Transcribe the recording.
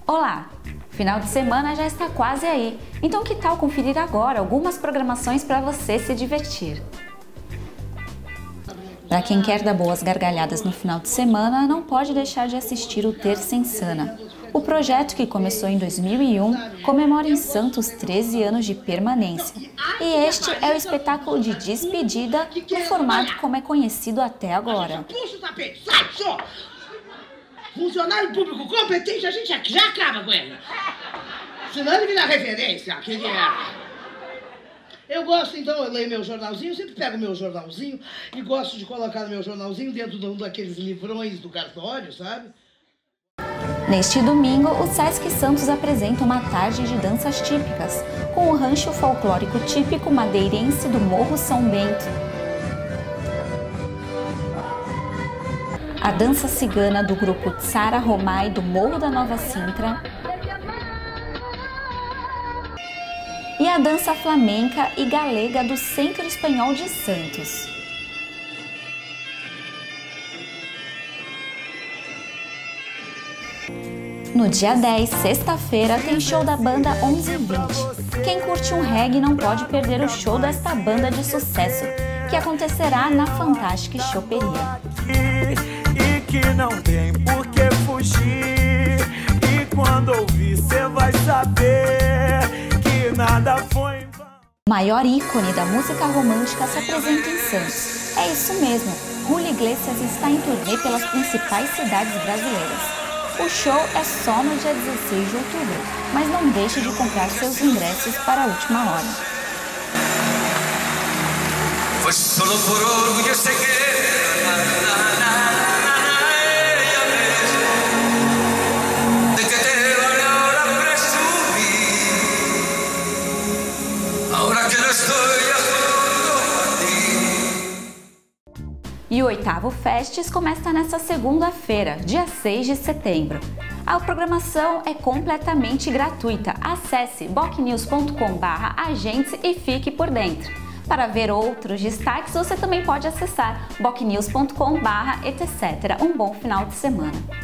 Olá! Final de semana já está quase aí, então que tal conferir agora algumas programações para você se divertir? Para quem quer dar boas gargalhadas no final de semana, não pode deixar de assistir o Terça Insana. O projeto, que começou em 2001, comemora em Santos 13 anos de permanência. E este é o espetáculo de despedida no formato como é conhecido até agora. Puxa o tapete, sai, só! Funcionário público competente, a gente já acaba com ele. Senão ele vira referência, que Eu gosto, então, eu leio meu jornalzinho, eu sempre pego meu jornalzinho e gosto de colocar meu jornalzinho dentro de um daqueles livrões do cartório, sabe? Neste domingo, o Sesc Santos apresenta uma tarde de danças típicas, com o rancho folclórico típico madeirense do Morro São Bento, a dança cigana do grupo Tsara Romai do Morro da Nova Sintra e a dança flamenca e galega do Centro Espanhol de Santos. No dia 10, sexta-feira, tem show da banda 1120. Quem curte um reggae não pode perder o show desta banda de sucesso, que acontecerá na Fantástica Choperia. E que não tem por que fugir, e quando ouvir cê vai saber que nada foi em vão. O maior ícone da música romântica se apresenta em Santos. É isso mesmo, Julio Iglesias está em turnê pelas principais cidades brasileiras. O show é só no dia 16 de outubro, mas não deixe de comprar seus ingressos para a última hora. Foi solo por orgullo sé que E o 8º Festes começa nesta segunda-feira, dia 6 de setembro. A programação é completamente gratuita. Acesse bocnews.com/agentes e fique por dentro. Para ver outros destaques, você também pode acessar bocnews.com/etc. Um bom final de semana.